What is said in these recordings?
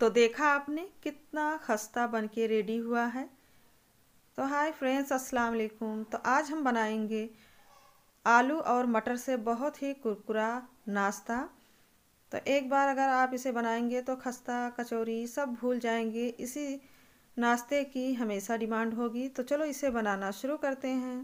तो देखा आपने कितना खस्ता बन के रेडी हुआ है। तो हाय फ्रेंड्स, अस्सलाम वालेकुम। तो आज हम बनाएंगे आलू और मटर से बहुत ही कुरकुरा नाश्ता। तो एक बार अगर आप इसे बनाएंगे तो खस्ता कचौरी सब भूल जाएंगे। इसी नाश्ते की हमेशा डिमांड होगी। तो चलो इसे बनाना शुरू करते हैं।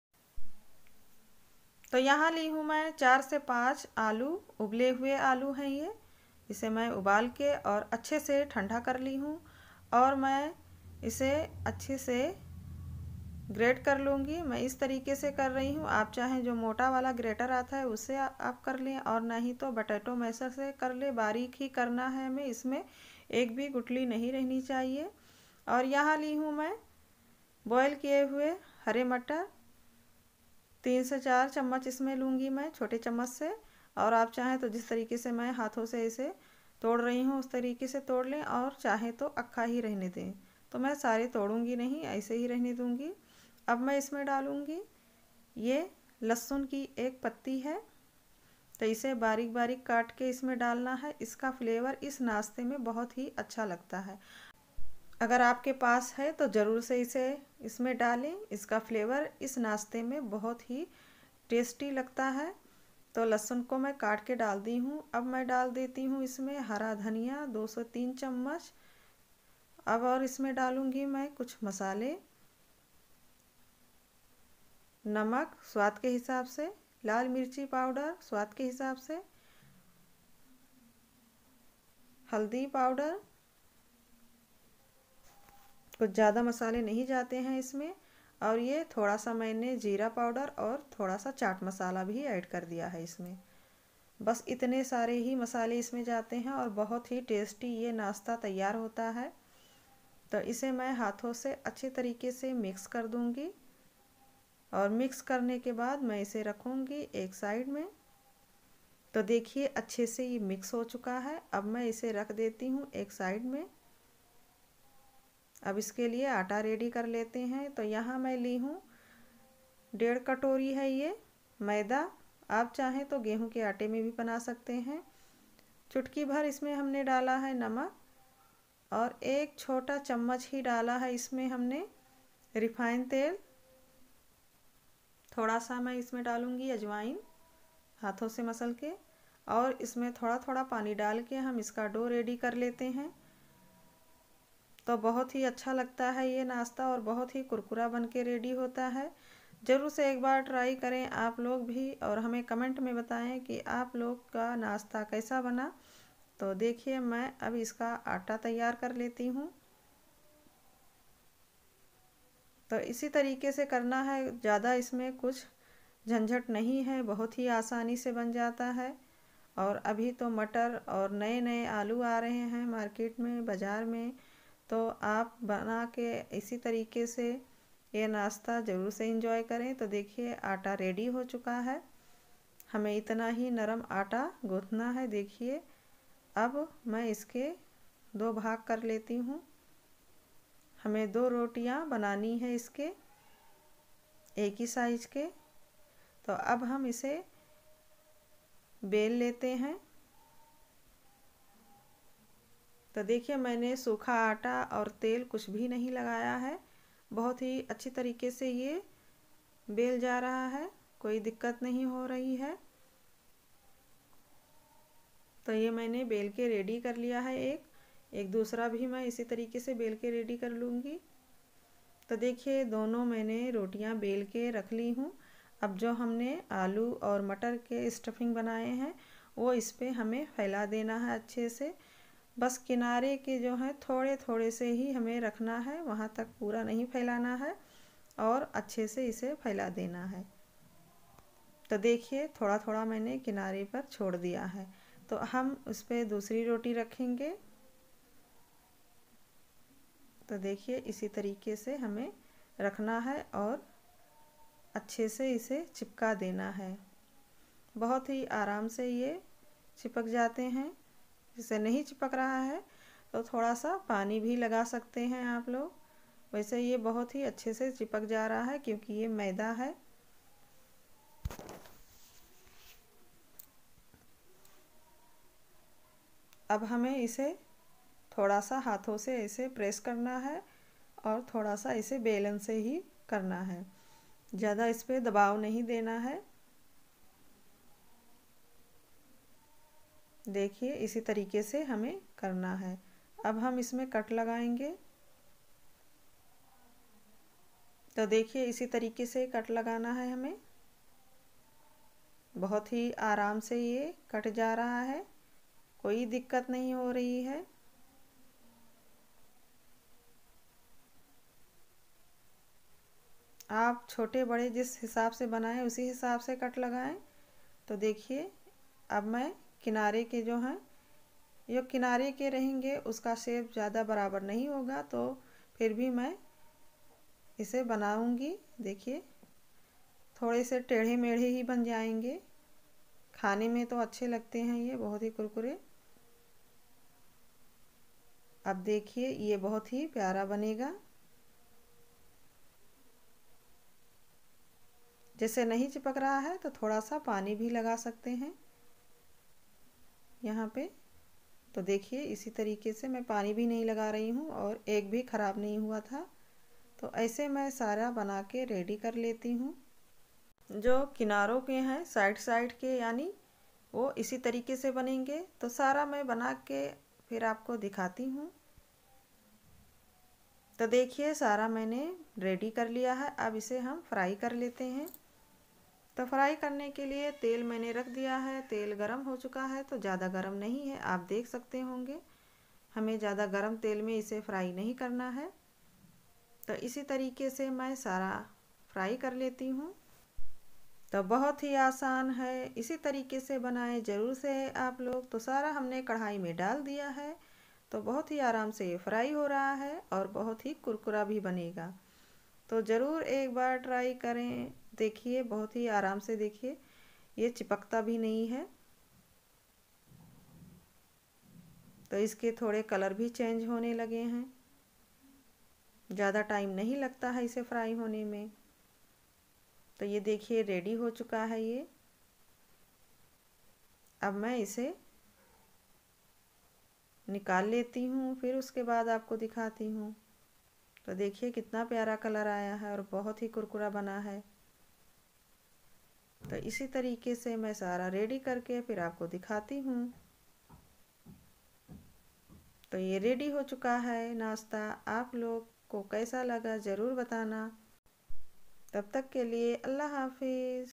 तो यहाँ ली हूँ मैं 4 से 5 आलू, उबले हुए आलू हैं ये। इसे मैं उबाल के और अच्छे से ठंडा कर ली हूँ और मैं इसे अच्छे से ग्रेट कर लूँगी। मैं इस तरीके से कर रही हूँ। आप चाहें जो मोटा वाला ग्रेटर आता है उससे आप कर लें, और नहीं तो बटैटो मैशर से कर ले। बारीक ही करना है हमें, इसमें एक भी गुठली नहीं रहनी चाहिए। और यहाँ ली हूँ मैं बॉयल किए हुए हरे मटर, 3 से 4 चम्मच इसमें लूँगी मैं छोटे चम्मच से। और आप चाहें तो जिस तरीके से मैं हाथों से इसे तोड़ रही हूँ उस तरीके से तोड़ लें, और चाहें तो अक्खा ही रहने दें। तो मैं सारे तोड़ूंगी नहीं, ऐसे ही रहने दूँगी। अब मैं इसमें डालूँगी ये लहसुन की एक पत्ती है, तो इसे बारीक बारीक काट के इसमें डालना है। इसका फ्लेवर इस नाश्ते में बहुत ही अच्छा लगता है। अगर आपके पास है तो ज़रूर से इसे इसमें डालें। इसका फ्लेवर इस नाश्ते में बहुत ही टेस्टी लगता है। तो लहसुन को मैं काट के डाल दी हूँ। अब मैं डाल देती हूँ इसमें हरा धनिया 2 से 3 चम्मच। अब और इसमें डालूँगी मैं कुछ मसाले, नमक स्वाद के हिसाब से, लाल मिर्ची पाउडर स्वाद के हिसाब से, हल्दी पाउडर। कुछ ज़्यादा मसाले नहीं जाते हैं इसमें। और ये थोड़ा सा मैंने जीरा पाउडर और थोड़ा सा चाट मसाला भी ऐड कर दिया है इसमें। बस इतने सारे ही मसाले इसमें जाते हैं और बहुत ही टेस्टी ये नाश्ता तैयार होता है। तो इसे मैं हाथों से अच्छे तरीके से मिक्स कर दूंगी, और मिक्स करने के बाद मैं इसे रखूंगी एक साइड में। तो देखिए अच्छे से ये मिक्स हो चुका है। अब मैं इसे रख देती हूँ एक साइड में। अब इसके लिए आटा रेडी कर लेते हैं। तो यहाँ मैं ली हूँ 1.5 कटोरी है ये मैदा। आप चाहें तो गेहूं के आटे में भी बना सकते हैं। चुटकी भर इसमें हमने डाला है नमक, और एक छोटा चम्मच ही डाला है इसमें हमने रिफाइन तेल। थोड़ा सा मैं इसमें डालूंगी अजवाइन हाथों से मसल के, और इसमें थोड़ा थोड़ा पानी डाल के हम इसका डो रेडी कर लेते हैं। तो बहुत ही अच्छा लगता है ये नाश्ता और बहुत ही कुरकुरा बन के रेडी होता है। ज़रूर से एक बार ट्राई करें आप लोग भी, और हमें कमेंट में बताएं कि आप लोग का नाश्ता कैसा बना। तो देखिए मैं अब इसका आटा तैयार कर लेती हूँ। तो इसी तरीके से करना है, ज़्यादा इसमें कुछ झंझट नहीं है, बहुत ही आसानी से बन जाता है। और अभी तो मटर और नए नए आलू आ रहे हैं मार्केट में, बाज़ार में। तो आप बना के इसी तरीके से ये नाश्ता ज़रूर से एंजॉय करें। तो देखिए आटा रेडी हो चुका है। हमें इतना ही नरम आटा गूँथना है। देखिए अब मैं इसके 2 भाग कर लेती हूँ। हमें 2 रोटियां बनानी है इसके, एक ही साइज के। तो अब हम इसे बेल लेते हैं। तो देखिए मैंने सूखा आटा और तेल कुछ भी नहीं लगाया है। बहुत ही अच्छी तरीके से ये बेल जा रहा है, कोई दिक्कत नहीं हो रही है। तो ये मैंने बेल के रेडी कर लिया है। एक दूसरा भी मैं इसी तरीके से बेल के रेडी कर लूँगी। तो देखिए दोनों मैंने रोटियां बेल के रख ली हूँ। अब जो हमने आलू और मटर के स्टफिंग बनाए हैं वो इस पे हमें फैला देना है अच्छे से। बस किनारे के जो है थोड़े थोड़े से ही हमें रखना है, वहाँ तक पूरा नहीं फैलाना है, और अच्छे से इसे फैला देना है। तो देखिए थोड़ा थोड़ा मैंने किनारे पर छोड़ दिया है। तो हम उस पर दूसरी रोटी रखेंगे। तो देखिए इसी तरीके से हमें रखना है और अच्छे से इसे चिपका देना है। बहुत ही आराम से ये चिपक जाते हैं। जिसे नहीं चिपक रहा है तो थोड़ा सा पानी भी लगा सकते हैं आप लोग। वैसे ये बहुत ही अच्छे से चिपक जा रहा है क्योंकि ये मैदा है। अब हमें इसे थोड़ा सा हाथों से ऐसे प्रेस करना है और थोड़ा सा इसे बेलन से ही करना है, ज़्यादा इस पे दबाव नहीं देना है। देखिए इसी तरीके से हमें करना है। अब हम इसमें कट लगाएंगे। तो देखिए इसी तरीके से कट लगाना है हमें। बहुत ही आराम से ये कट जा रहा है, कोई दिक्कत नहीं हो रही है। आप छोटे बड़े जिस हिसाब से बनाएं उसी हिसाब से कट लगाएं। तो देखिए अब मैं किनारे के जो हैं, ये किनारे के रहेंगे उसका शेप ज़्यादा बराबर नहीं होगा, तो फिर भी मैं इसे बनाऊंगी। देखिए थोड़े से टेढ़े मेढ़े ही बन जाएंगे, खाने में तो अच्छे लगते हैं ये, बहुत ही कुरकुरे। अब देखिए ये बहुत ही प्यारा बनेगा। जैसे नहीं चिपक रहा है तो थोड़ा सा पानी भी लगा सकते हैं यहाँ पे। तो देखिए इसी तरीके से मैं पानी भी नहीं लगा रही हूँ और एक भी ख़राब नहीं हुआ था। तो ऐसे मैं सारा बना के रेडी कर लेती हूँ। जो किनारों के हैं साइड साइड के, यानी वो इसी तरीके से बनेंगे। तो सारा मैं बना के फिर आपको दिखाती हूँ। तो देखिए सारा मैंने रेडी कर लिया है। अब इसे हम फ्राई कर लेते हैं। तो फ्राई करने के लिए तेल मैंने रख दिया है। तेल गरम हो चुका है, तो ज़्यादा गरम नहीं है, आप देख सकते होंगे। हमें ज़्यादा गरम तेल में इसे फ्राई नहीं करना है। तो इसी तरीके से मैं सारा फ्राई कर लेती हूँ। तो बहुत ही आसान है, इसी तरीके से बनाएं ज़रूर से आप लोग। तो सारा हमने कढ़ाई में डाल दिया है, तो बहुत ही आराम से ये फ्राई हो रहा है और बहुत ही कुरकुरा भी बनेगा। तो ज़रूर एक बार ट्राई करें। देखिए बहुत ही आराम से, देखिए ये चिपकता भी नहीं है। तो इसके थोड़े कलर भी चेंज होने लगे हैं, ज़्यादा टाइम नहीं लगता है इसे फ्राई होने में। तो ये देखिए रेडी हो चुका है ये। अब मैं इसे निकाल लेती हूँ, फिर उसके बाद आपको दिखाती हूँ। तो देखिए कितना प्यारा कलर आया है और बहुत ही कुरकुरा बना है। तो इसी तरीके से मैं सारा रेडी करके फिर आपको दिखाती हूँ। तो ये रेडी हो चुका है नाश्ता। आप लोग को कैसा लगा ज़रूर बताना। तब तक के लिए अल्लाह हाफिज़।